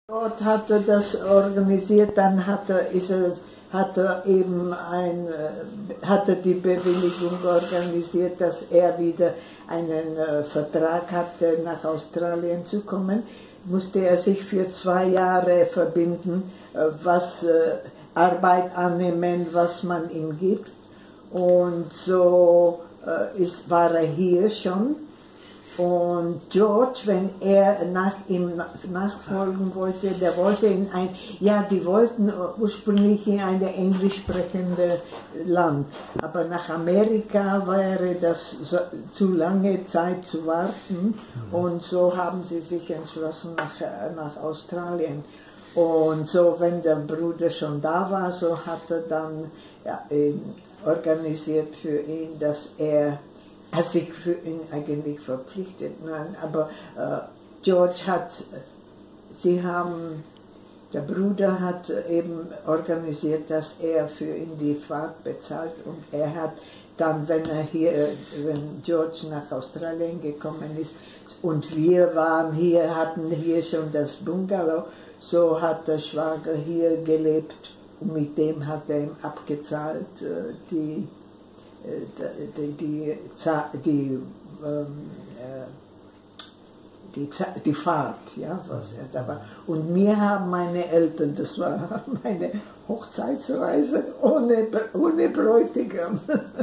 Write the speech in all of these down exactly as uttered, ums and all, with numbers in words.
Dort hat er das organisiert, dann hat er, ist er, hat er eben ein, hat er die Bewilligung organisiert, dass er wieder einen äh, Vertrag hatte, nach Australien zu kommen. Musste er sich für zwei Jahre verbinden, äh, was äh, Arbeit annehmen, was man ihm gibt. Und so äh, ist, war er hier schon. Und George, wenn er nach ihm nachfolgen wollte, der wollte in ein, ja, die wollten ursprünglich in ein englisch sprechendes Land, aber nach Amerika wäre das so, zu lange Zeit zu warten, und so haben sie sich entschlossen nach, nach Australien. Und so, wenn der Bruder schon da war, so hat er dann ja, organisiert für ihn, dass er hat sich für ihn eigentlich verpflichtet. Nein, aber äh, George hat, sie haben, der Bruder hat eben organisiert, dass er für ihn die Fahrt bezahlt, und er hat dann, wenn er hier, wenn George nach Australien gekommen ist und wir waren hier, hatten hier schon das Bungalow, so hat der Schwager hier gelebt und mit dem hat er ihm abgezahlt äh, die die, die, die, ähm, die, die Fahrt, ja, was er da war. Und mir haben meine Eltern, das war meine Hochzeitsreise ohne, ohne Bräutigam.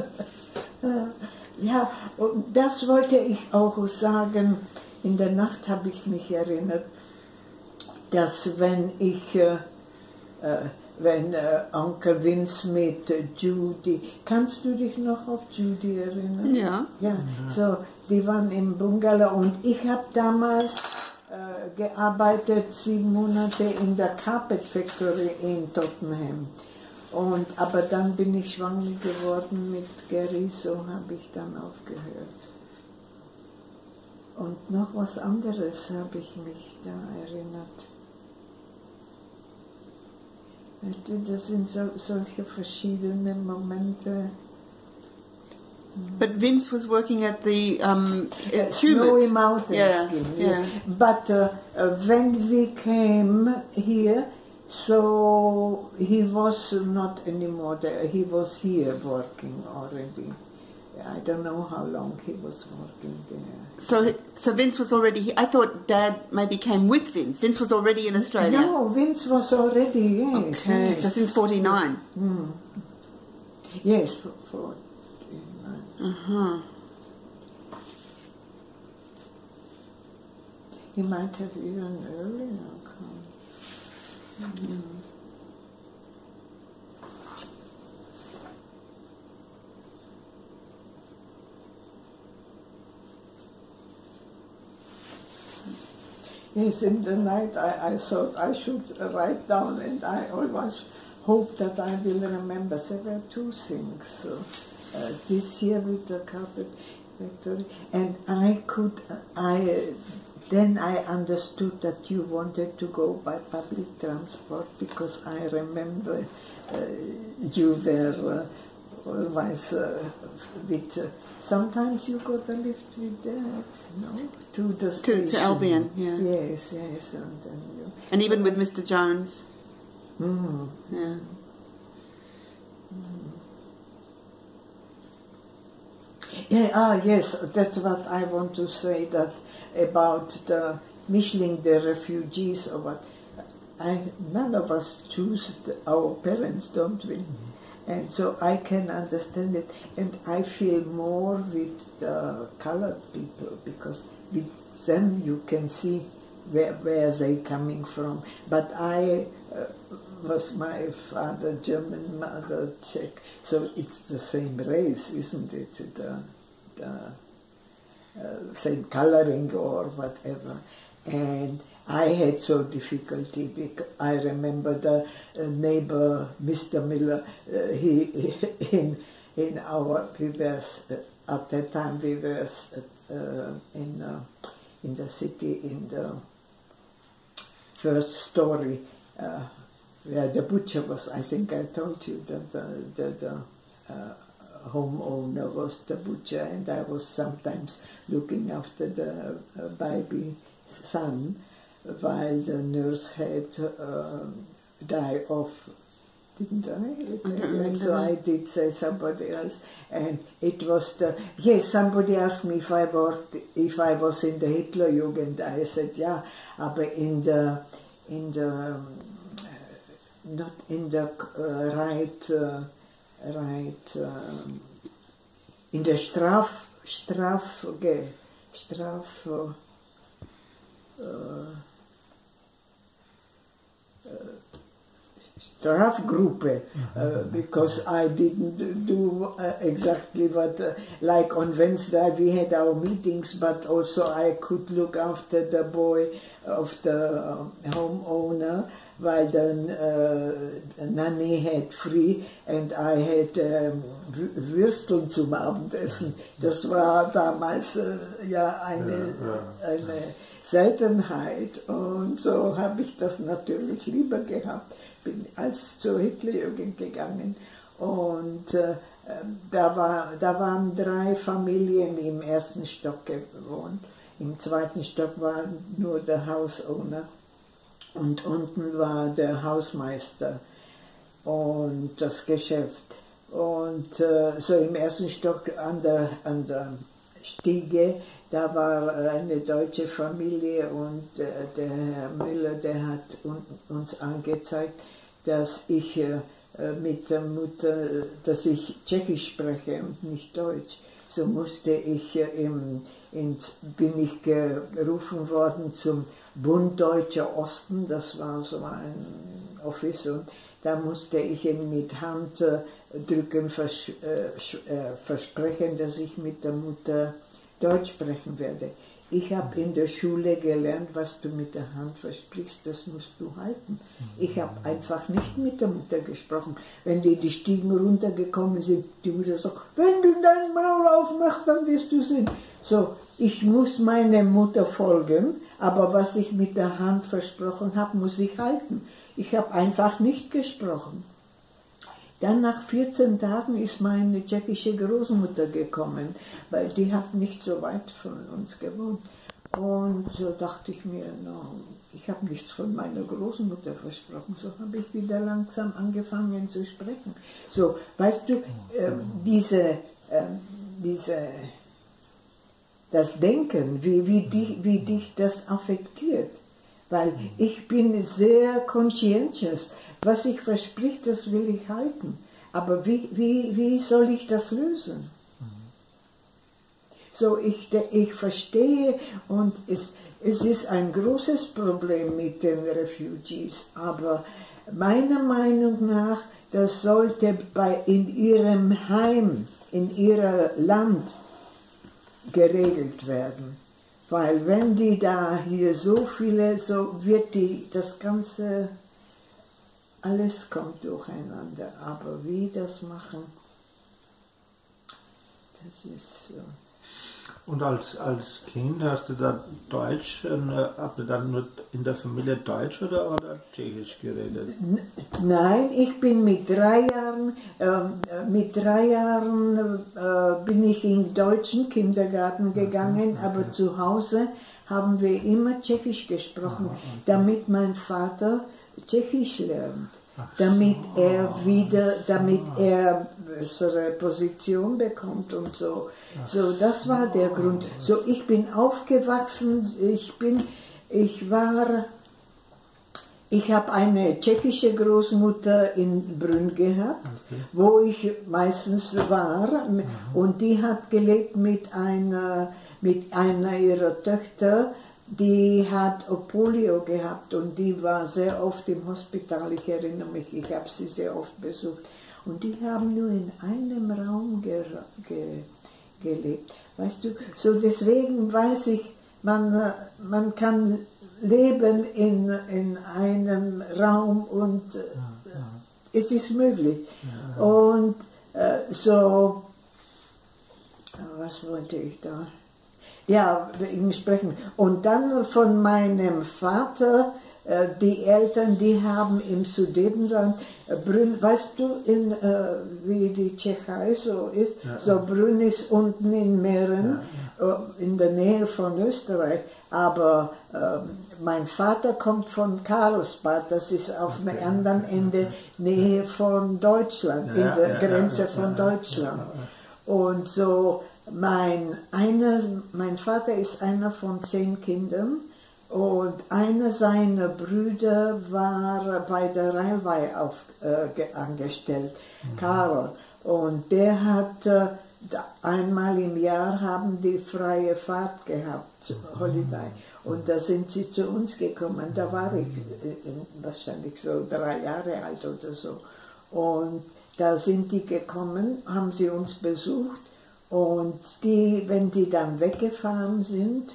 Ja, und das wollte ich auch sagen. In der Nacht habe ich mich erinnert, dass wenn ich äh, äh, wenn äh, Onkel Vince mit äh, Judy, kannst du dich noch auf Judy erinnern? Ja. Ja, so, die waren im Bungalow und ich habe damals äh, gearbeitet, sieben Monate in der Carpet Factory in Tottenham. Und, aber dann bin ich schwanger geworden mit Gary, so habe ich dann aufgehört. Und noch was anderes habe ich mich da erinnert. Das sind so, solche verschiedene Momente. But Vince was working at the um, uh, Snowy Mountains. Yeah, yeah. yeah. But uh, uh, when we came here, so he was not anymore there. He was here working already. I don't know how long he was working there. So, so Vince was already here. I thought Dad maybe came with Vince. Vince was already in Australia. No, Vince was already, yes. Okay, yes. so since forty-nine. Mm. Yes, for forty-nine. Uh-huh. He might have even earlier come. Mm. Yes, in the night I, I thought I should write down, and I always hope that I will remember. There were two things. So, uh, this year with the Carpet Factory, and I could, I then I understood that you wanted to go by public transport, because I remember uh, you were uh, always uh, with. Uh, Sometimes you got a lift with Dad, no? To the station. To, to Albion, yeah. Yes, yes. And, then you, and even so with Mister Jones. Mm. Yeah. Mm. Yeah, ah, yes, that's what I want to say, that about the Mischling, the refugees, or what. I, none of us choose the, our parents, don't we? Mm-hmm. And so I can understand it, and I feel more with the colored people, because with them you can see where, where they're coming from. But I uh, was my father German, mother Czech, so it's the same race, isn't it? The, the uh, same coloring or whatever. And I had so difficulty, because I remember the uh, neighbor, Mister Miller, uh, he, in, in our, we were, uh, at that time we were uh, in, uh, in the city, in the first story, uh, where the butcher was. I think I told you that the, the, the uh, homeowner was the butcher, and I was sometimes looking after the uh, baby son. while the nurse had um, died of, didn't I? So I did say somebody else, and it was the, yes, somebody asked me if I, worked, if I was in the Hitlerjugend. I said, yeah, aber in the, in the, um, not in the uh, right, uh, right, um, in the Straf, Straf, okay, Straf, uh, uh, Strafgruppe, uh, because I didn't do uh, exactly what, uh, like on Wednesday we had our meetings, but also I could look after the boy of the um, homeowner, while the uh, nanny had free, and I had um, Würsteln zum Abendessen. Das war damals äh, ja eine, ja, ja. eine Seltenheit, und so habe ich das natürlich lieber gehabt. Bin als zur Hitlerjugend gegangen, und äh, da, war, da waren drei Familien im ersten Stock gewohnt. Im zweiten Stock war nur der Hausowner und unten war der Hausmeister und das Geschäft. Und äh, so im ersten Stock an der, an der Stiege, da war eine deutsche Familie, und äh, der Herr Müller, der hat un, uns angezeigt, dass ich äh, mit der Mutter, dass ich Tschechisch spreche und nicht Deutsch. So musste ich äh, im, ins, bin ich gerufen worden zum Bund Deutscher Osten, das war so ein Office, und da musste ich eben mit Handdrücken vers, äh, versprechen, dass ich mit der Mutter Deutsch sprechen werde. Ich habe in der Schule gelernt, was du mit der Hand versprichst, das musst du halten. Ich habe einfach nicht mit der Mutter gesprochen. Wenn die die Stiegen runtergekommen sind, die Mutter sagt, wenn du dein Maul aufmachst, dann wirst du sehen. So, ich muss meiner Mutter folgen, aber was ich mit der Hand versprochen habe, muss ich halten. Ich habe einfach nicht gesprochen. Dann nach vierzehn Tagen ist meine tschechische Großmutter gekommen, weil die hat nicht so weit von uns gewohnt. Und so dachte ich mir, no, ich habe nichts von meiner Großmutter versprochen. So habe ich wieder langsam angefangen zu sprechen. So, weißt du, äh, diese, äh, diese, das Denken, wie, wie, dich, wie dich das affektiert. Weil ich bin sehr conscientious. Was ich versprich, das will ich halten. Aber wie, wie, wie soll ich das lösen? So, ich, ich verstehe, und es, es ist ein großes Problem mit den Refugees, aber meiner Meinung nach, das sollte bei, in ihrem Heim, in ihrem Land geregelt werden. Weil wenn die da hier so viele, so wird die, das ganze, alles kommt durcheinander. Aber wie das machen, das ist so. Und als, als Kind hast du da Deutsch, habt ihr dann nur in der Familie Deutsch oder, oder Tschechisch geredet? Nein, ich bin mit drei Jahren, äh, mit drei Jahren äh, bin ich in den deutschen Kindergarten gegangen, okay, okay. Aber zu Hause haben wir immer Tschechisch gesprochen, aha, okay. Damit mein Vater Tschechisch lernt. Ach damit so. er wieder, damit so. er bessere Position bekommt und so. Ach so, das war der Grund. So, ich bin aufgewachsen, ich bin, ich war, ich habe eine tschechische Großmutter in Brünn gehabt, okay. Wo ich meistens war, mhm. Und die hat gelebt mit einer, mit einer ihrer Töchter. Die hat Polio gehabt und die war sehr oft im Hospital, ich erinnere mich, ich habe sie sehr oft besucht. Und die haben nur in einem Raum ge ge gelebt. Weißt du, so deswegen weiß ich, man, man kann leben in, in einem Raum und äh, ja, ja. Es ist möglich. Ja, ja. Und äh, so, was wollte ich da? Ja, wegen Sprechen. Und dann von meinem Vater, äh, die Eltern, die haben im Sudetenland, äh, Brünn, weißt du, in, äh, wie die Tschechei so ist, ja, so Brünn ist unten in Mähren, ja, ja. Äh, in der Nähe von Österreich, Aber ähm, mein Vater kommt von Karlsbad, das ist auf dem anderen Ende Nähe von Deutschland, in Ja, der ja, Grenze ja, von ja, Deutschland. ja, ja. Und so, mein, einer, mein Vater ist einer von zehn Kindern und einer seiner Brüder war bei der Railway auf, äh, ge- angestellt, mhm. Karol. Und der hat, äh, einmal im Jahr haben die freie Fahrt gehabt, Holiday. Und da sind sie zu uns gekommen, da war ich äh, wahrscheinlich so drei Jahre alt oder so. Und da sind die gekommen, haben sie uns besucht und die, wenn die dann weggefahren sind,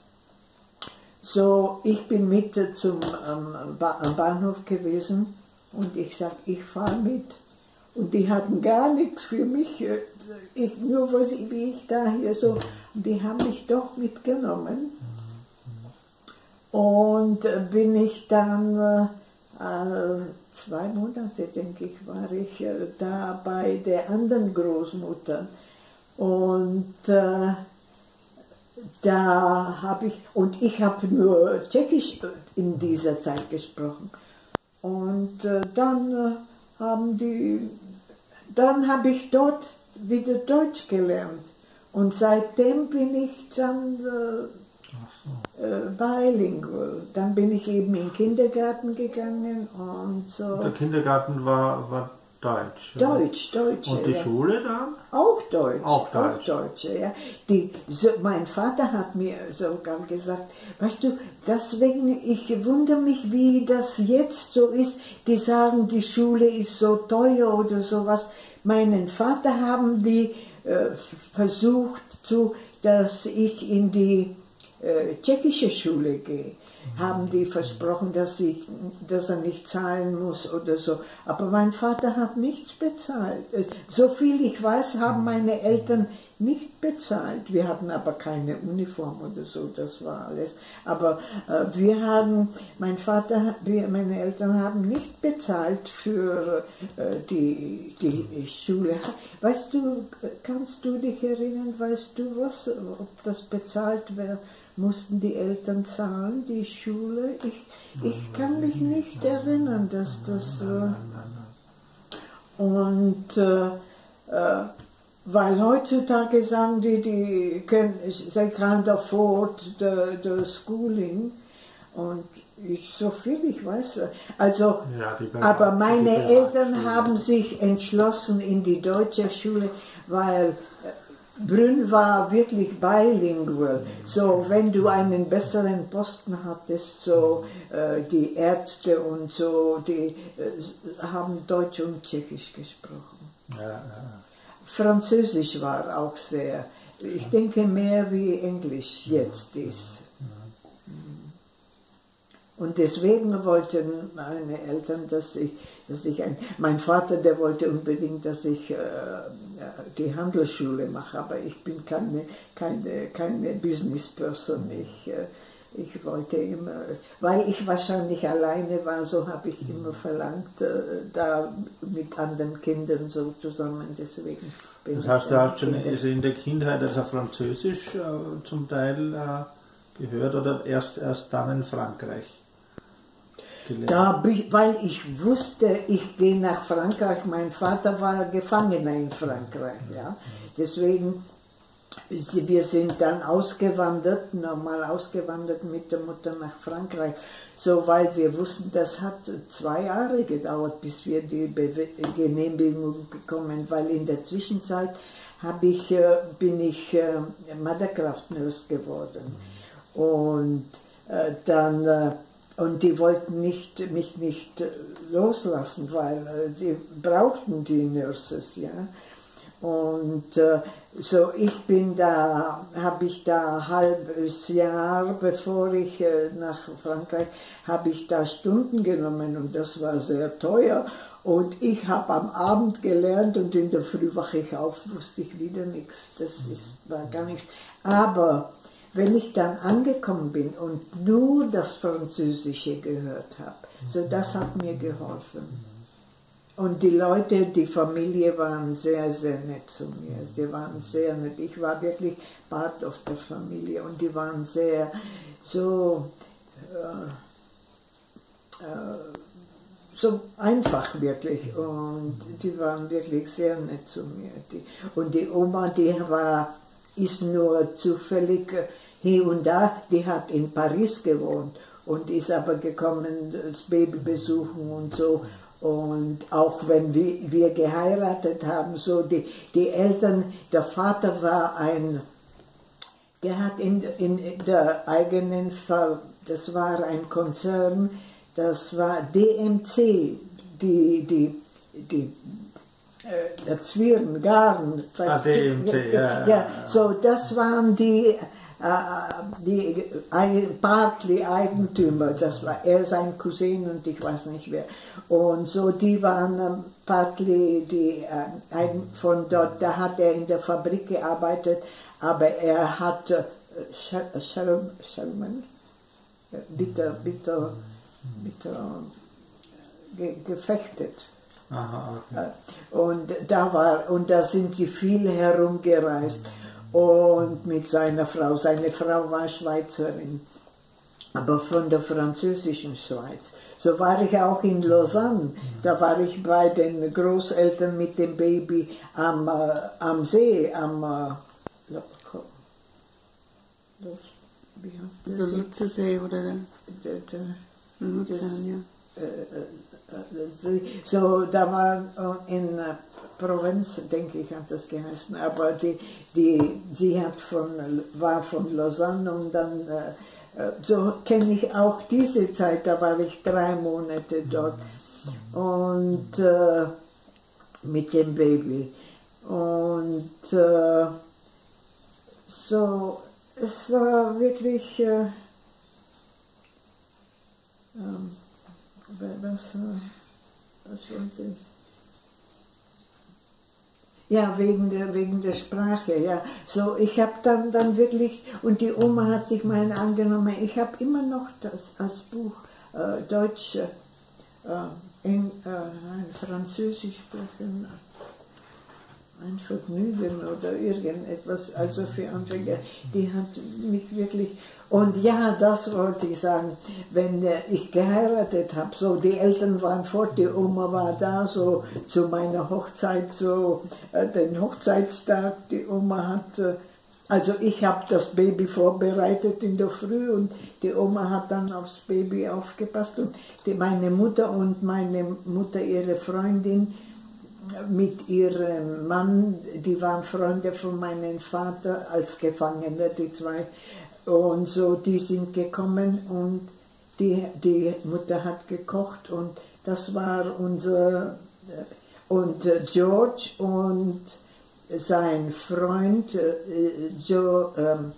so, ich bin mit zum ähm, ba am Bahnhof gewesen und ich sag, ich fahre mit. Und die hatten gar nichts für mich, ich, nur was, wie ich da hier so, und die haben mich doch mitgenommen. Und äh, bin ich dann, äh, zwei Monate, denke ich, war ich äh, da bei der anderen Großmutter. Und äh, da habe ich, und ich habe nur Tschechisch in dieser Zeit gesprochen. Und äh, dann äh, haben die, dann habe ich dort wieder Deutsch gelernt. Und seitdem bin ich dann äh, äh, bilingual. Dann bin ich eben in den Kindergarten gegangen und so. Der Kindergarten war, war Deutsch. Oder? Deutsch, Deutsch. Und die ja. Schule dann? Auch Deutsch. Auch Deutsch. Auch Deutsch ja. Die, so, mein Vater hat mir sogar gesagt, weißt du, deswegen, ich wundere mich, wie das jetzt so ist. Die sagen, die Schule ist so teuer oder sowas. Meinen Vater haben die äh, versucht, zu, dass ich in die äh, tschechische Schule gehe. Haben die versprochen, dass, ich, dass er nicht zahlen muss oder so. Aber mein Vater hat nichts bezahlt. So viel ich weiß, haben meine Eltern nicht bezahlt. Wir hatten aber keine Uniform oder so, das war alles. Aber äh, wir haben, mein Vater, wir, meine Eltern haben nicht bezahlt für äh, die, die Schule. Weißt du, kannst du dich erinnern, weißt du was, ob das bezahlt wäre? Mussten die Eltern zahlen, die Schule? Ich, ich kann mich nicht erinnern, dass das... Äh, und äh, äh, weil heutzutage sagen die, die können, they can't afford the, the schooling. Und ich, so viel ich weiß, also, ja, aber meine Eltern haben sich entschlossen in die deutsche Schule, weil Brünn war wirklich bilingual. So, wenn du einen besseren Posten hattest, so äh, die Ärzte und so, die äh, haben Deutsch und Tschechisch gesprochen. Ja, ja. Französisch war auch sehr, ich denke mehr wie Englisch jetzt ist. Und deswegen wollten meine Eltern, dass ich, dass ich ein, mein Vater, der wollte unbedingt, dass ich äh, die Handelsschule mache, aber ich bin keine, keine, keine Business Person. Ich, äh, ich wollte immer, weil ich wahrscheinlich alleine war, so habe ich immer verlangt, äh, da mit anderen Kindern so zusammen, deswegen bin Das heißt, ich du hast schon Kinder. also in der Kindheit also Französisch äh, zum Teil äh, gehört oder erst, erst dann in Frankreich? Da, weil ich wusste, ich gehe nach Frankreich, mein Vater war Gefangener in Frankreich, ja. Deswegen, wir sind dann ausgewandert, normal ausgewandert mit der Mutter nach Frankreich, so weil wir wussten, das hat zwei Jahre gedauert, bis wir die Be Genehmigung bekommen, weil in der Zwischenzeit hab ich, bin ich Mutterkraft-Nurse geworden und äh, dann äh, Und die wollten nicht, mich nicht loslassen, weil äh, die brauchten die Nurses, ja. Und äh, so, ich bin da, habe ich da ein halbes Jahr, bevor ich äh, nach Frankreich, habe ich da Stunden genommen und das war sehr teuer. Und ich habe am Abend gelernt und in der Früh wache ich auf, wusste ich wieder nichts. Das ist, war gar nichts. Aber wenn ich dann angekommen bin und nur das Französische gehört habe, so das hat mir geholfen. und die Leute, die Familie waren sehr, sehr nett zu mir. Sie waren sehr nett. Ich war wirklich part of der Familie und die waren sehr so, äh, äh, so einfach wirklich. Und die waren wirklich sehr nett zu mir. Die, und die Oma, die war, ist nur zufällig hier und da, die hat in Paris gewohnt und ist aber gekommen, das Baby besuchen und so. Und auch wenn wir, wir geheiratet haben, so die, die Eltern, der Vater war ein, der hat in, in der eigenen, das war ein Konzern, das war D M C, die, die, die äh, der Zwirn, Garn, ah, D M C, ja, ja, ja, ja, so das waren die, die partly Eigentümer, das war er, sein Cousin und ich weiß nicht wer. Und so, die waren partly die Eigen von dort, da hat er in der Fabrik gearbeitet, aber er hat Schelmen, bitter, bitter, bitter ge, gefechtet. Aha, okay. Und da war, und da sind sie viel herumgereist. Und mit seiner Frau, seine Frau war Schweizerin, aber von der französischen Schweiz. So war ich auch in Lausanne, da war ich bei den Großeltern mit dem Baby am, äh, am See, am äh, wie heißt Der Lutzersee oder der, der, der Luzern, ja. Äh, äh, so, da war äh, in äh, Provinz, denke ich, hat das geheißen, aber die, die, sie hat von, war von Lausanne und dann, äh, so kenne ich auch diese Zeit, da war ich drei Monate dort und äh, mit dem Baby und äh, so, es war wirklich, äh, ähm, was, was wollte ich? Ja, wegen der, wegen der Sprache, ja. So, ich habe dann, dann wirklich, und die Oma hat sich meinen angenommen, ich habe immer noch das als Buch äh, Deutsch, äh, in, äh, ein Französisch sprechen, ein Vergnügen oder irgendetwas, also für Anfänger, die hat mich wirklich, und ja, das wollte ich sagen, wenn ich geheiratet habe, so die Eltern waren fort, die Oma war da, so zu meiner Hochzeit, so äh, den Hochzeitstag, die Oma hat, äh, also ich habe das Baby vorbereitet in der Früh und die Oma hat dann aufs Baby aufgepasst und die, meine Mutter und meine Mutter, ihre Freundin, mit ihrem Mann, die waren Freunde von meinem Vater als Gefangene, die zwei, und so, die sind gekommen und die, die Mutter hat gekocht und das war unser, und George und sein Freund Joe, ähm,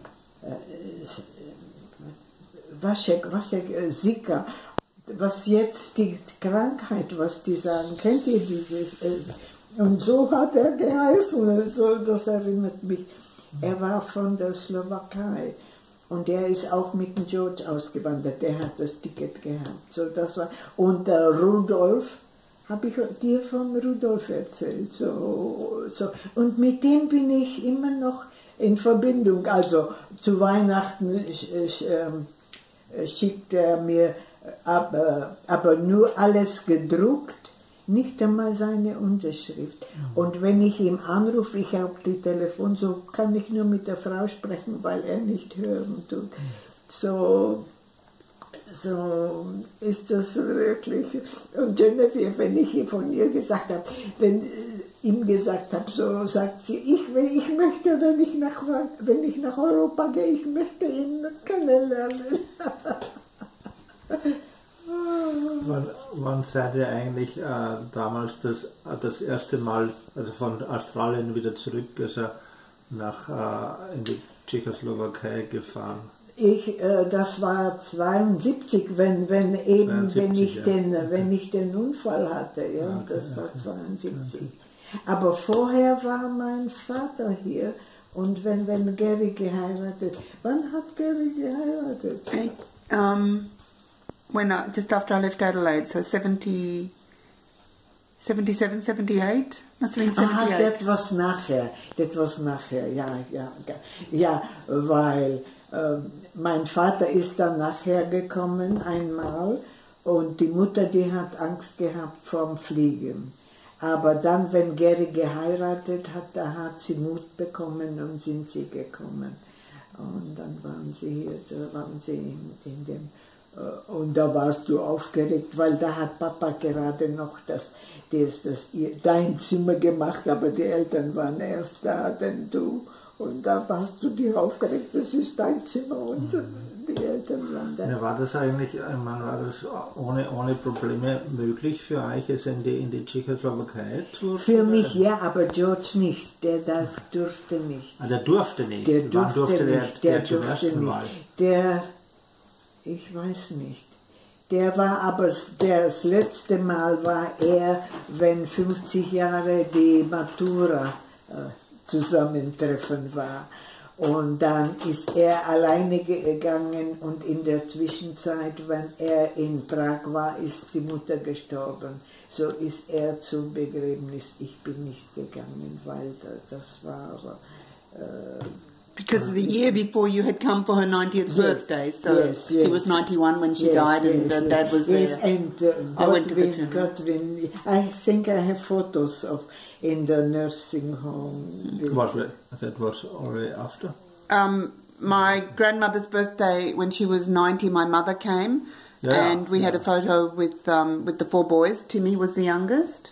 Waschek, Waschek, Zika, was jetzt die Krankheit, was die sagen, kennt ihr dieses? Und so hat er geheißen, so, das erinnert mich. Er war von der Slowakei und er ist auch mit dem George ausgewandert, der hat das Ticket gehabt. So, das war, und der Rudolf, habe ich dir von Rudolf erzählt, so, so. Und mit dem bin ich immer noch in Verbindung, also zu Weihnachten äh, schickt er mir Aber, aber nur alles gedruckt, nicht einmal seine Unterschrift. Und wenn ich ihn anrufe, ich habe die Telefon, so kann ich nur mit der Frau sprechen, weil er nicht hören tut. So, so ist das wirklich. Und Genevieve, wenn ich von ihr gesagt habe, wenn ihm gesagt habe, so sagt sie, ich, wenn ich möchte, wenn ich nach, wenn ich nach Europa gehe, ich möchte ihn kennenlernen. Wann, wann seid ihr eigentlich äh, damals das, das erste Mal also von Australien wieder zurück also nach, äh, in die Tschechoslowakei gefahren? Ich, äh, das war zweiundsiebzig, wenn, wenn eben, zweiundsiebzig, wenn ich, ja. den, Okay. wenn ich den Unfall hatte, ja, Okay, das war okay. zweiundsiebzig. Okay. Aber vorher war mein Vater hier und wenn, wenn Gary geheiratet, wann hat Gary geheiratet? I, um, when I, just after I left Adelaide, so seventy-three, seventy-seven, seventy-eight? No, Ah, seventy-eight. das was nachher, das was nachher, ja, ja, ja, ja, weil äh, mein Vater ist dann nachher gekommen einmal und die Mutter, die hat Angst gehabt vorm Fliegen. Aber dann, wenn Gary geheiratet hat, da hat sie Mut bekommen und sind sie gekommen. Und dann waren sie hier, da waren sie in, in dem, äh, und da warst du aufgeregt, weil da hat Papa gerade noch das, das, das, dein Zimmer gemacht, aber die Eltern waren erst da, denn du. Und da warst du dir aufgeregt, das ist dein Zimmer und die Eltern waren da. Ja, war das eigentlich, ich meine, war das ohne, ohne Probleme möglich für euch, es in die, in die Tschechoslowakei zu Für mich ja, aber George nicht, der darf, durfte nicht. Ah, der durfte nicht. Der durfte Wann durfte der, nicht, der, der zum durfte ersten nicht. Mal? Der, ich weiß nicht. Der war aber, das letzte Mal war er, wenn fünfzig Jahre die Matura äh, Zusammentreffen war. Und dann ist er alleine gegangen und in der Zwischenzeit, wenn er in Prag war, ist die Mutter gestorben. So ist er zum Begräbnis. Ich bin nicht gegangen, weil das war... Äh, Because the year before you had come for her ninetieth Yes, birthday, so yes, yes. she was ninety-one when she yes, died, and yes, uh, yes. Dad was there. Yes, and uh, I went to the Godwin, funeral. Godwin, I think I have photos of in the nursing home. Was it? That was already after? Um, my grandmother's birthday, when she was ninety, my mother came, Yeah, and we had a yeah. photo with um, with the four boys. Timmy was the youngest.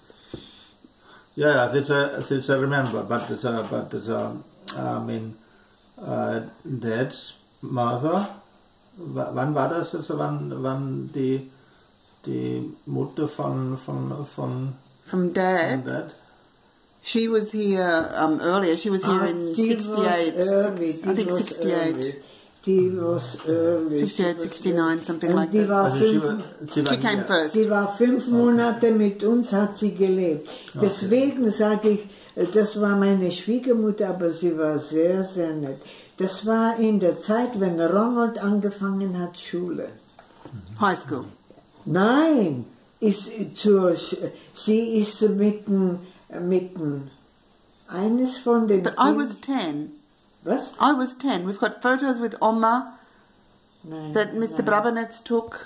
Yeah, that's a, that's I remember, but it's a, but it's a, I mean, uh, Dad's mother. w- Wann war das? Also wann, wann die, die Mutter von, von, von, From Dad, von Dad? she was here um, earlier. She was here Ah, in die was sixty-eight. early, I die think was sixty-eight. early. Die was early. sixty-eight, She was sixty-nine, early. something Und like die that. war Also sie fünf, war, sie war She came hier. first. Sie war fünf Monate mit uns, hat sie gelebt. Deswegen sage ich, das war meine Schwiegermutter, aber sie war sehr, sehr nett. Das war in der Zeit, wenn Ronald angefangen hat, Schule. High school. Nein, ist zur, Sch- sie ist mitten, mitten, eines von den... But I was ten. Was? I was ten. We've got photos with Oma Nein, that Mister nein. Brabenetz took.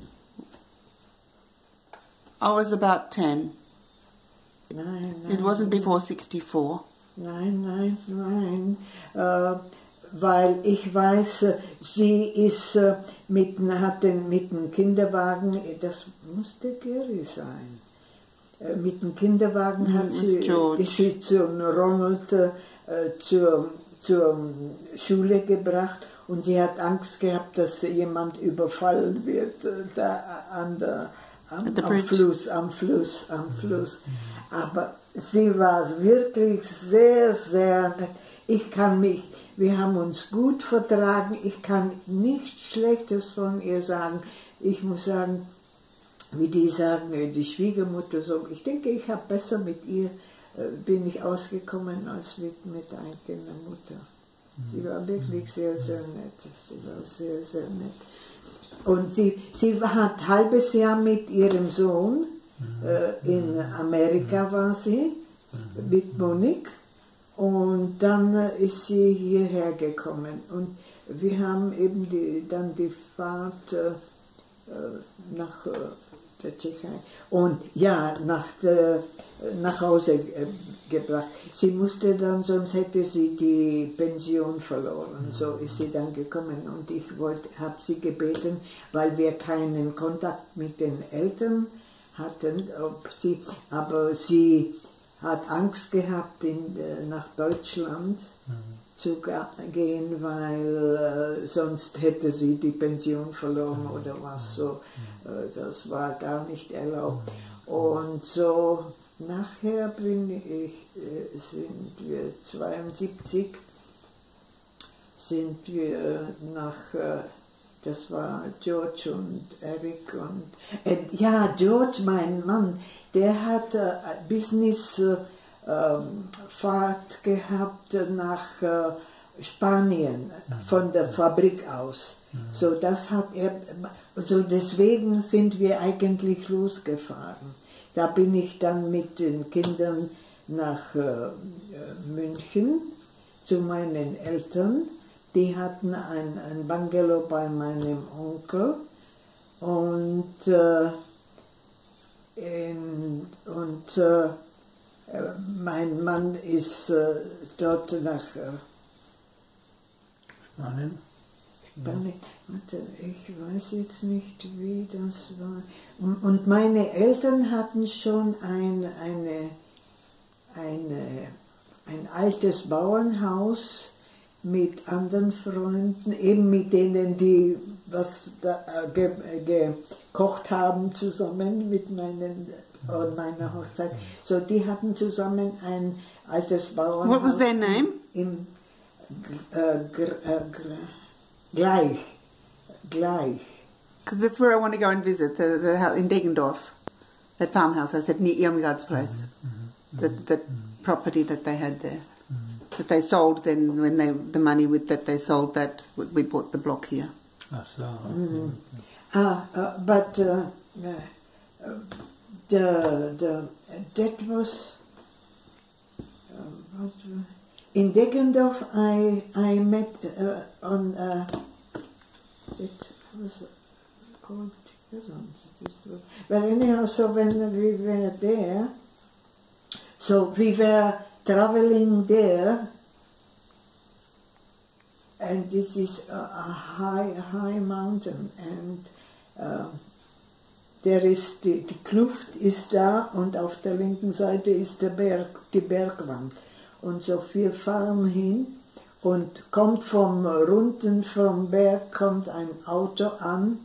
I was about ten. Nein, nein. It wasn't before sixty-four. Nein, nein, nein, äh, weil ich weiß, äh, sie ist äh, mit, hat den, mit dem Kinderwagen, das musste Gary sein, äh, mit dem Kinderwagen hat Mm, sie, with George. ist sie zum Ronald äh, zur, zur Schule gebracht und sie hat Angst gehabt, dass jemand überfallen wird, äh, da an der, am, At the am bridge. Fluss, am Fluss, am Fluss. Aber sie war wirklich sehr, sehr nett. Ich kann mich, wir haben uns gut vertragen, ich kann nichts Schlechtes von ihr sagen. Ich muss sagen, wie die sagen, die Schwiegermutter so, ich denke, ich habe besser mit ihr, äh, bin ich ausgekommen als mit, mit eigener Mutter. Sie war wirklich sehr, sehr nett. Sie war sehr, sehr nett. Und sie, sie hat ein halbes Jahr mit ihrem Sohn, äh, in Amerika war sie, mit Monique. Und dann äh, ist sie hierher gekommen. Und wir haben eben die, dann die Fahrt äh, äh, nach äh, der Tschechei und ja, nach, der, nach Hause äh, gebracht. Sie musste dann, sonst hätte sie die Pension verloren. So ist sie dann gekommen und ich habe sie gebeten, weil wir keinen Kontakt mit den Eltern hatten, ob sie, aber sie hat Angst gehabt, in, äh, nach Deutschland mhm. zu gehen, weil äh, sonst hätte sie die Pension verloren oder was so. Äh, das war gar nicht erlaubt. Und so nachher bin ich, äh, sind wir zweiundsiebzig, sind wir nach, äh, das war George und Eric und, äh, ja, George, mein Mann, der hat äh, Business äh, ähm, Fahrt gehabt nach äh, Spanien von der Fabrik aus. So, das hat er, so deswegen sind wir eigentlich losgefahren. da bin ich dann mit den Kindern nach äh, München zu meinen Eltern. Die hatten ein, ein Bungalow bei meinem Onkel und, äh, in, und äh, mein Mann ist äh, dort nach äh, Spanien. Spanien. Warte, ich weiß jetzt nicht, wie das war. Und meine Eltern hatten schon ein, eine, eine, ein altes Bauernhaus mit anderen Freunden, eben mit denen, die was da, äh, ge, äh, gekocht haben zusammen mit meinen, äh, meiner Hochzeit. So, die hatten zusammen ein altes Bauernhaus. What was their name? Im, äh, gr, äh, gr, gleich, gleich. Because that's where I want to go and visit, the, the house in Deggendorf, that farmhouse I said near Irmgard's place, Mhm. that that property that they had there, that they sold. Then when they the money with that they sold that, we bought the block here. Ach so. Mhm. Ah, uh, but uh, uh, the the that was um, what, uh, in Deggendorf. I I met uh, on uh, that was called. Well, anyhow, so when we were there, so we were traveling there. And this is a, a high, high mountain, and uh, there ist die, die Kluft ist da und auf der linken Seite ist der Berg, die Bergwand. Und so wir fahren hin und kommt vom Runden vom Berg kommt ein Auto an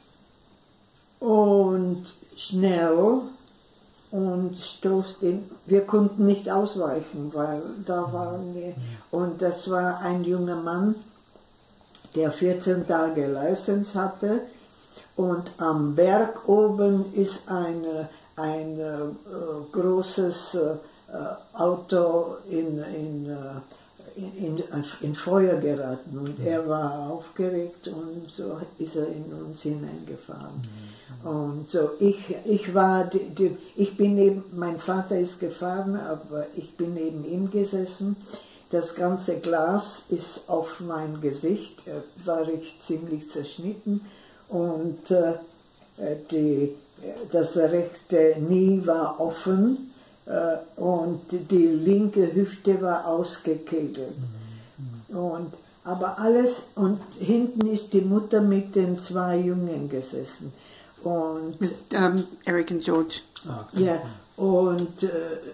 und schnell und stoßt in. Wir konnten nicht ausweichen, weil da waren wir. Und das war ein junger Mann, der vierzehn Tage Lizenz hatte. Und am Berg oben ist eine, ein äh, großes äh, Auto in, in, in, in, in Feuer geraten. Und er war aufgeregt und so ist er in uns hineingefahren. Und so, ich, ich war, die, die, ich bin neben, mein Vater ist gefahren, aber ich bin neben ihm gesessen. Das ganze Glas ist auf mein Gesicht, äh, war ich ziemlich zerschnitten und äh, die, das rechte Knie war offen äh, und die linke Hüfte war ausgekegelt. Mhm. Und, aber alles, und hinten ist die Mutter mit den zwei Jungen gesessen. Und, With um, Eric and George. Okay. ja, und äh,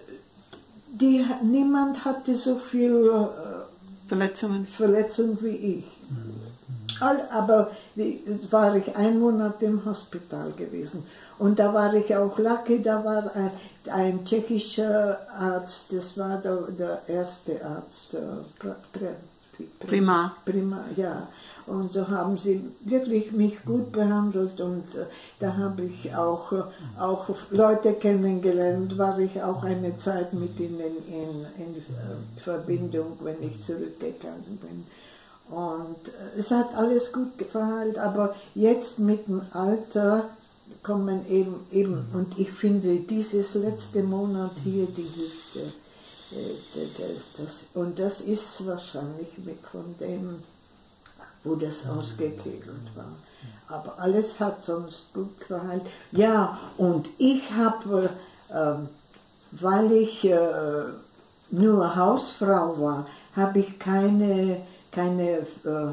die, niemand hatte so viel äh, Verletzungen. Verletzung wie ich. All, aber wie, war ich ein Monat im Hospital gewesen. Und da war ich auch lucky, da war ein, ein tschechischer Arzt, das war der, der erste Arzt, der Pra, Pra, Prima. Prima, ja. Und so haben sie wirklich mich gut behandelt und äh, da habe ich auch, äh, auch Leute kennengelernt, war ich auch eine Zeit mit ihnen in, in äh, Verbindung, wenn ich zurückgegangen bin. Und äh, es hat alles gut verheilt, aber jetzt mit dem Alter kommen eben, eben und ich finde dieses letzte Monat hier die Hüfte, äh, das, das, und das ist wahrscheinlich weg von dem, wo das ausgekegelt war. Aber alles hat sonst gut geheilt. Ja, und ich habe, äh, weil ich äh, nur Hausfrau war, habe ich keine, keine, äh, äh,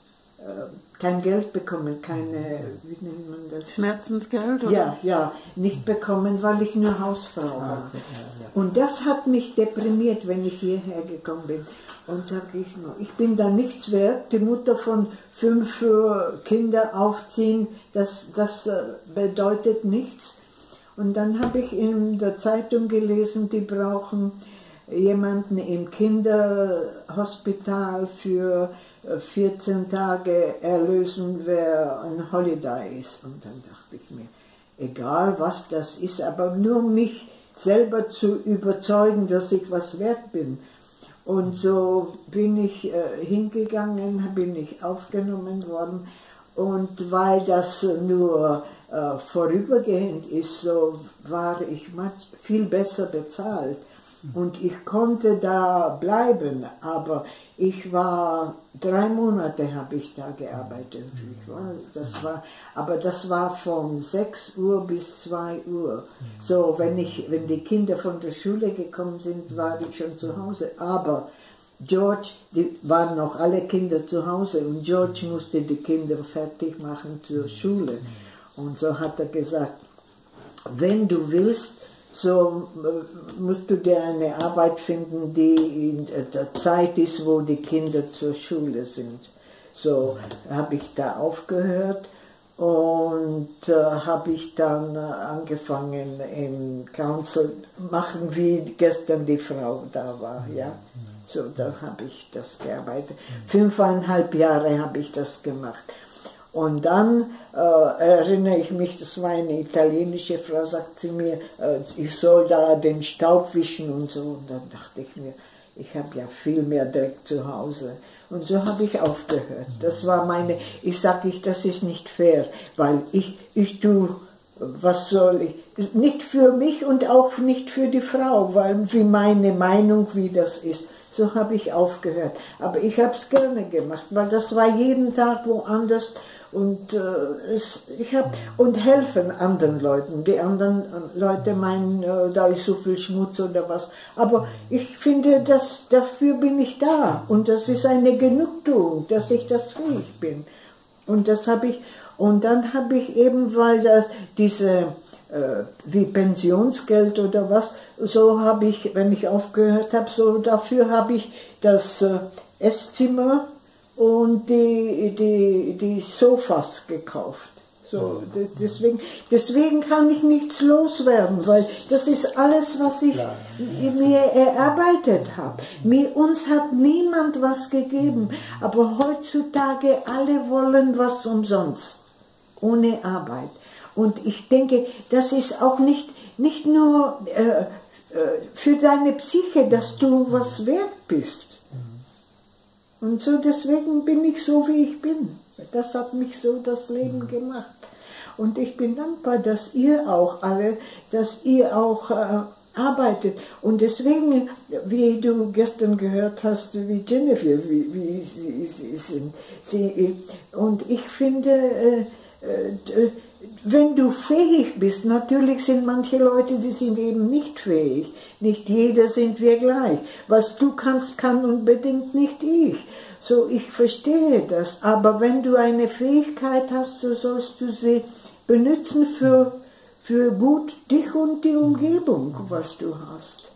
kein Geld bekommen, keine, wie nennt man das? Schmerzensgeld? Oder? Ja, ja, nicht bekommen, weil ich nur Hausfrau war. Okay, ja, ja. Und das hat mich deprimiert, wenn ich hierher gekommen bin. Und sage ich nur, ich bin da nichts wert, die Mutter von fünf Kindern aufziehen, das, das bedeutet nichts. Und dann habe ich in der Zeitung gelesen, die brauchen jemanden im Kinderhospital für vierzehn Tage erlösen, wer ein Holiday ist. Und dann dachte ich mir, egal was das ist, aber nur mich selber zu überzeugen, dass ich was wert bin. Und so bin ich äh, hingegangen, bin ich aufgenommen worden. Und weil das nur äh, vorübergehend ist, so war ich viel besser bezahlt. Und ich konnte da bleiben, aber ich war, drei Monate habe ich da gearbeitet. Ich war, das war, aber das war von sechs Uhr bis zwei Uhr. So, wenn, ich, wenn die Kinder von der Schule gekommen sind, war ich schon zu Hause. Aber George, die waren noch alle Kinder zu Hause und George musste die Kinder fertig machen zur Schule. Und so hat er gesagt, wenn du willst, so musst du dir eine Arbeit finden, die in der Zeit ist, wo die Kinder zur Schule sind. So habe ich da aufgehört und äh, habe ich dann äh, angefangen im Council machen, wie gestern die Frau da war. Ja? So, da habe ich das gearbeitet. Fünfeinhalb Jahre habe ich das gemacht. Und dann äh, erinnere ich mich, das war eine italienische Frau, sagte mir, äh, ich soll da den Staub wischen und so. Und dann dachte ich mir, ich habe ja viel mehr Dreck zu Hause. Und so habe ich aufgehört. Das war meine, ich sage ich, das ist nicht fair, weil ich, ich tue, was soll ich, nicht für mich und auch nicht für die Frau, weil wie meine Meinung, wie das ist. So habe ich aufgehört. Aber ich habe es gerne gemacht, weil das war jeden Tag woanders. Und, äh, es, ich hab, und helfen anderen Leuten. Die anderen äh, Leute meinen, äh, da ist so viel Schmutz oder was. Aber ich finde, dass, dafür bin ich da. Und das ist eine Genugtuung, dass ich das fähig bin. Und das habe ich, und dann habe ich eben, weil das, diese, äh, wie Pensionsgeld oder was, so habe ich, wenn ich aufgehört habe, so dafür habe ich das äh, Esszimmer und die, die, die Sofas gekauft. So, das, deswegen, deswegen kann ich nichts loswerden, weil das ist alles, was ich ja. mir erarbeitet habe. Mir, uns hat niemand was gegeben, aber heutzutage alle wollen was umsonst, ohne Arbeit. Und ich denke, das ist auch nicht, nicht nur äh, für deine Psyche, dass du was wert bist. Und so deswegen bin ich so, wie ich bin. Das hat mich so das Leben gemacht. Und ich bin dankbar, dass ihr auch alle, dass ihr auch äh, arbeitet. Und deswegen, wie du gestern gehört hast, wie Jennifer, wie, wie sie, sie sind. Sie, und ich finde, äh, äh, wenn du fähig bist, natürlich sind manche Leute, die sind eben nicht fähig. Nicht jeder sind wir gleich. Was du kannst, kann unbedingt nicht ich. So, ich verstehe das. Aber wenn du eine Fähigkeit hast, so sollst du sie benutzen für, für gut dich und die Umgebung, was du hast.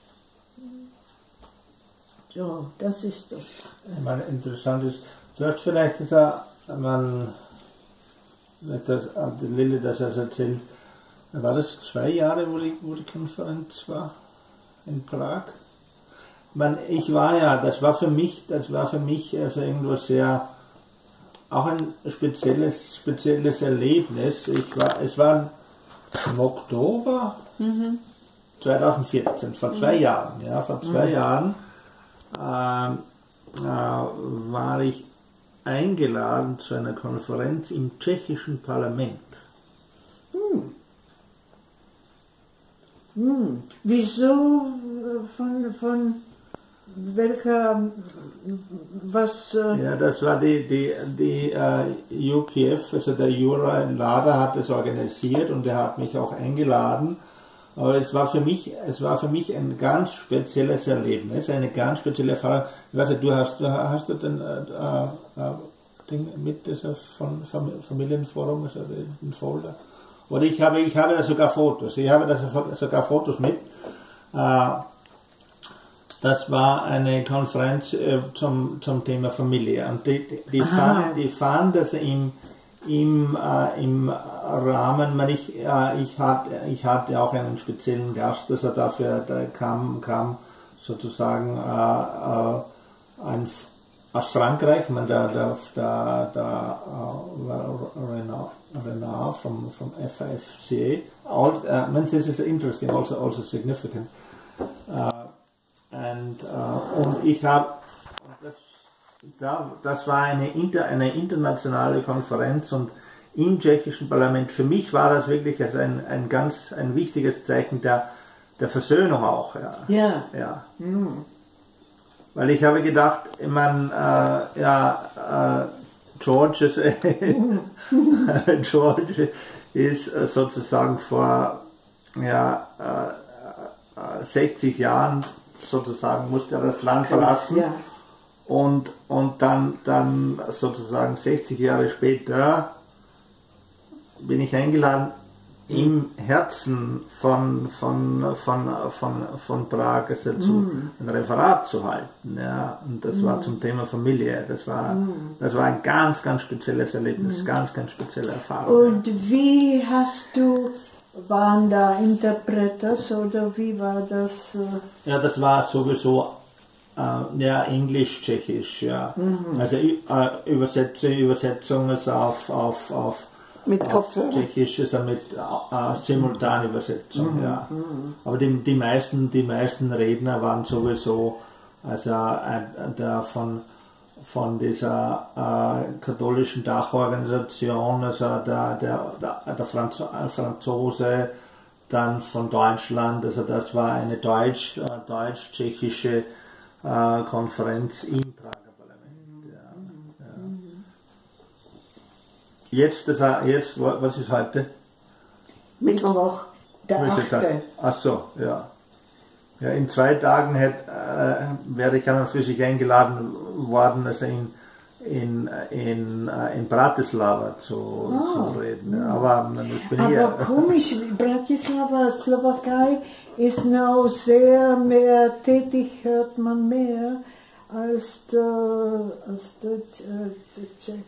Ja, das ist das. Ich meine, interessant ist, du hast vielleicht gesagt, man, das, die Lilly das als erzählt, war das zwei Jahre, wo die, wo die Konferenz war in Prag? Ich meine, ich war ja, das war für mich, das war für mich also irgendwo sehr, auch ein spezielles, spezielles Erlebnis. Ich war, es war im Oktober mhm. zweitausendvierzehn, vor zwei mhm. Jahren, ja, vor zwei mhm. Jahren äh, äh, war ich eingeladen zu einer Konferenz im tschechischen Parlament. Hm. Hm. Wieso von, von welcher, was... Äh ja, das war die, die, die uh, U P F, also der Jura Lader hat es organisiert und er hat mich auch eingeladen. Aber es war für mich, es war für mich ein ganz spezielles Erlebnis, eine ganz spezielle Erfahrung. Ich weiß nicht, du hast, hast du den äh, äh, Ding mit, das von Familienforum, also den Folder? Oder ich habe, ich habe da sogar Fotos. Ich habe da sogar Fotos mit. Äh, das war eine Konferenz äh, zum, zum Thema Familie. Und die, die, die, fand, die fand das im Im, äh, im Rahmen, ich, äh, ich, hatte, ich hatte auch einen speziellen Gast, also dafür da kam, kam sozusagen äh, äh, ein, aus Frankreich, man, der, der, der, der uh, Renard, Renard from, from F I F C A. All, uh, I mean, this is interesting, also, also significant. Uh, and, uh, und ich habe, das, Da, das war eine, inter, eine internationale Konferenz und im tschechischen Parlament. Für mich war das wirklich also ein, ein ganz ein wichtiges Zeichen der, der Versöhnung auch. Ja. Ja. ja. Mhm. Weil ich habe gedacht, ich meine, äh, ja, äh, George, ist, George ist sozusagen vor ja, äh, sechzig Jahren sozusagen musste er das Land verlassen. Ja. Und, und dann, dann sozusagen sechzig Jahre später bin ich eingeladen, im Herzen von, von, von, von, von Prag also zu, mm. ein Referat zu halten. Ja. Und das mm. war zum Thema Familie. Das war, mm. das war ein ganz, ganz spezielles Erlebnis, mm. ganz, ganz spezielle Erfahrung. Und wie hast du, waren da Interpreters oder wie war das? Ja, das war sowieso äh, ja, Englisch-Tschechisch. Ja. Mm. Also äh, Übersetzung, Übersetzung ist auf, auf, auf mit Kopfhörer? Tschechisch ist er mit äh, Simultanübersetzung, mhm. ja. Mhm. Aber die, die, meisten, die meisten Redner waren sowieso also äh, der von, von dieser äh, katholischen Dachorganisation, also der, der, der, der Franz, äh, Franzose, dann von Deutschland, also das war eine deutsch, äh, deutsch-tschechische äh, Konferenz im Prager Parlament. Ja. Ja. Jetzt, das, jetzt, was ist heute? Mittwoch, der achte. Ach so, ja. Ja, in zwei Tagen hätte, äh, wäre ich an und für sich eingeladen worden, also in, in, in, äh, in Bratislava zu, oh. zu reden. Aber ich bin Aber hier. komisch, Bratislava, Slowakei ist now sehr mehr tätig, hört man mehr als der, als der, der Tschech.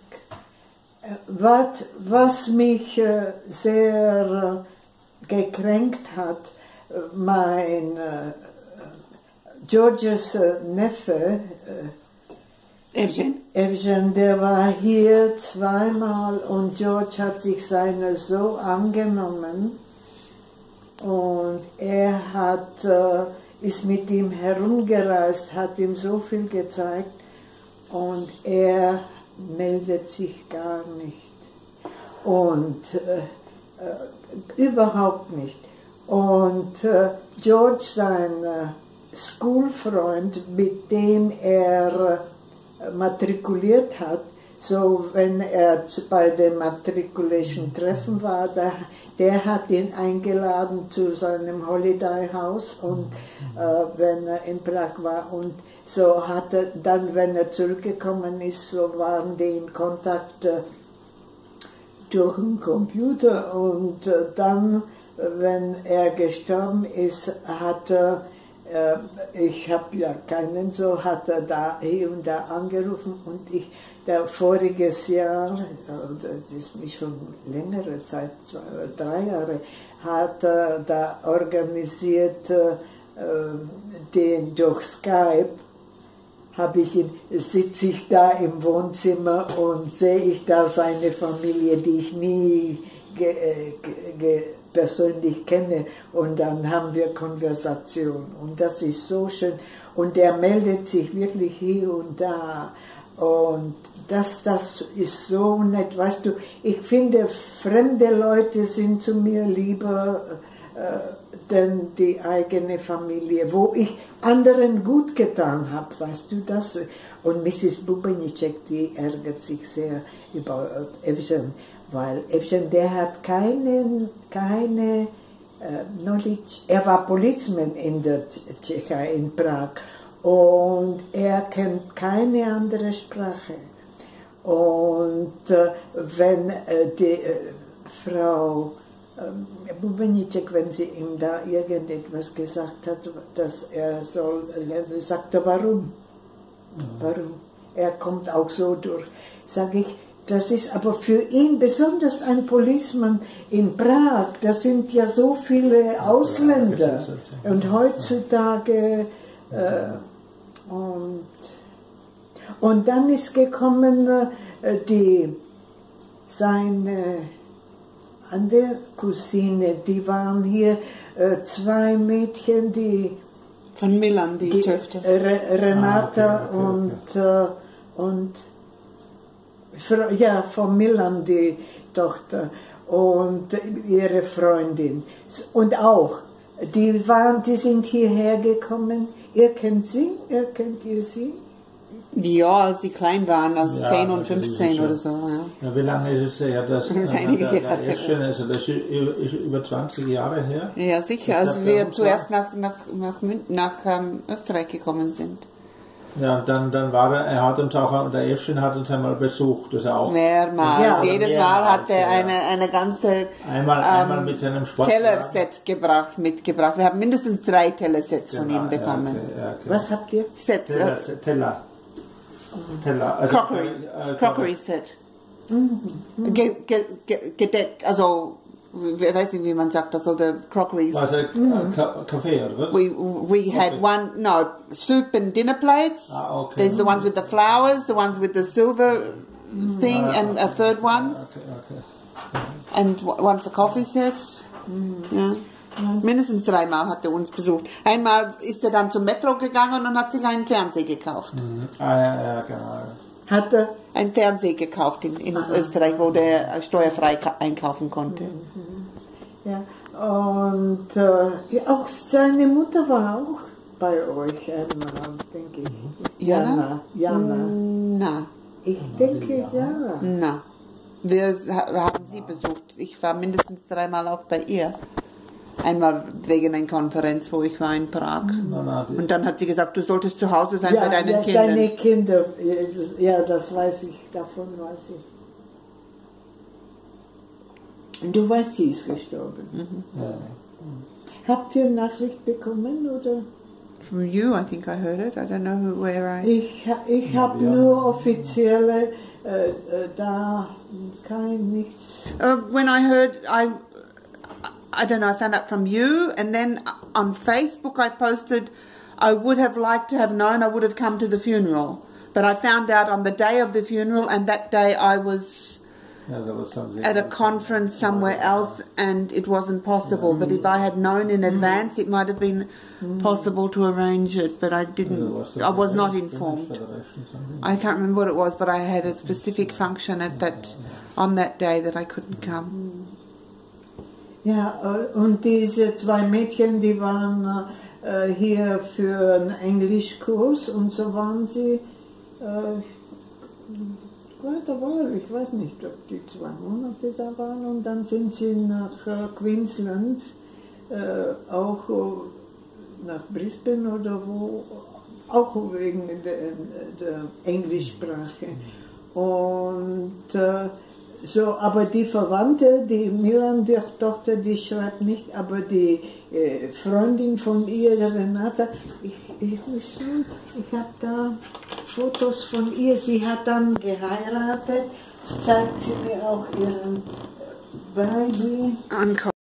Was, was mich äh, sehr äh, gekränkt hat, mein äh, Georges äh, Neffe, äh, Evgen. Evgen, der war hier zweimal und George hat sich seiner so angenommen und er hat, äh, ist mit ihm herumgereist, hat ihm so viel gezeigt und er meldet sich gar nicht und äh, äh, überhaupt nicht. Und äh, George, sein äh, Schulfreund, mit dem er äh, matrikuliert hat, so wenn er bei dem Matriculation Treffen war, der, der hat ihn eingeladen zu seinem Holiday House und äh, wenn er in Prag war und so hat er dann, wenn er zurückgekommen ist, so waren die in Kontakt äh, durch den Computer und äh, dann, wenn er gestorben ist, hat er, äh, ich habe ja keinen so, hat er da hier und da angerufen und ich, der voriges Jahr, das ist mich schon längere Zeit, zwei, drei Jahre, hat er da organisiert, äh, den durch Skype, habe ich ihn, sitze ich da im Wohnzimmer und sehe ich da seine Familie, die ich nie ge, ge, ge, persönlich kenne und dann haben wir Konversation und das ist so schön und er meldet sich wirklich hier und da und das, das ist so nett, weißt du, ich finde fremde Leute sind zu mir lieber äh, denn die eigene Familie, wo ich anderen gut getan habe, weißt du das? Und Missus Bubenicek, die ärgert sich sehr über Evgen, weil Evgen, der hat keine, keine äh, Knowledge, er war Policeman in der Tschechei, in Prag, und er kennt keine andere Sprache. Und äh, wenn äh, die äh, Frau Bubenicek, wenn sie ihm da irgendetwas gesagt hat, dass er soll lernen, sagt er, warum? Warum? Er kommt auch so durch. Sage ich, das ist aber für ihn besonders ein Policeman in Prag, da sind ja so viele Ausländer und heutzutage äh, und, und dann ist gekommen äh, die seine an der Cousine, die waren hier äh, zwei Mädchen, die von Milan, die, die Töchter. Re Renata ah, okay, okay, okay. und, äh, und Fra- Ja, von Milan, die Tochter und ihre Freundin. Und auch, die, waren, die sind hierher gekommen. Ihr kennt sie? Ihr kennt ihr sie? Ja, als sie klein waren, also Ja, zehn und natürlich fünfzehn schon. oder so. Ja. Ja, wie lange ist es her? Das, Das ist äh, einige der, der Jahre. Erste, also das ist über, ist über zwanzig Jahre her. Ja, sicher, Ich als glaub, bei wir uns zuerst nach, nach, nach, Mün nach ähm, Österreich gekommen sind. Ja, und dann, dann war er, er hat uns auch, der Erste hat uns einmal besucht, das auch. Mehrmals. Ja, Jedes mehrmals, Mal hat er ja. eine, eine ganze Einmal, einmal ähm, mit seinem Sport. Tellerset gebracht, mitgebracht. Wir haben mindestens drei Tellersets von ihm bekommen. Ja, okay, ja, okay. Was habt ihr? Sets, Teller, äh, Teller. Teller. Also, Crockery, äh, Crockery Set. Ge, ge, ge, gedeckt, also, ich weiß nicht, wie man sagt, also the crockery. Was, äh, Ka- Kaffee, oder was? We we had Okay. one no soup and dinner plates. Ah, okay. There's the ones with the flowers, the ones with the silver thing, Ah, and a okay. third one, Okay, okay. and w- one's the coffee set. Ja. Mindestens dreimal hat er uns besucht. Einmal ist er dann zum Metro gegangen und hat sich einen Fernseher gekauft. Mhm. Ah, ja, ja, genau. Hat er? Einen Fernseher gekauft in, in Österreich, wo der äh, steuerfrei ka- einkaufen konnte. Ja. Und äh, ja, auch seine Mutter war auch bei euch einmal, denke ich. Jana? Jana. Na, Ich denke ja. na. Wir ha- wir haben sie besucht. Ich war mindestens dreimal auch bei ihr. Einmal wegen einer Konferenz, wo ich war in Prag. Na, na, die, Und dann hat sie gesagt, du solltest zu Hause sein Ja, bei deinen ja, Kindern. deine Kinder. Ja, das weiß ich, davon weiß ich. Und du weißt, sie ist gestorben. ja. Habt ihr Nachricht bekommen, oder? From you, I think I heard it. I don't know who, where I... Ich, ha- ich habe Ja. nur offizielle, äh, äh, da kein nichts. Uh, when I heard, I, I don't know, I found out from you, and then on Facebook I posted, I would have liked to have known, I would have come to the funeral. But I found out on the day of the funeral, and that day I was Ja, there was something at a else. conference somewhere else, and it wasn't possible. But if I had known in advance, it might have been possible to arrange it, but I There didn't, was I was something not else, informed. Finnish Federation, something. I can't remember what it was, but I had a specific function at that, on that day that I couldn't come. Ja, äh, und diese zwei Mädchen, die waren äh, hier für einen Englischkurs und so waren sie äh, weiter war, ich weiß nicht, ob die zwei Monate da waren und dann sind sie nach äh, Queensland, äh, auch äh, nach Brisbane oder wo, auch wegen der, der Englischsprache. Und äh, so, aber die Verwandte, die Milan-Tochter, die schreibt nicht, aber die äh, Freundin von ihr, Renata, ich, ich muss schauen, ich habe da Fotos von ihr, sie hat dann geheiratet, zeigt sie mir auch ihren Baby. Uncle.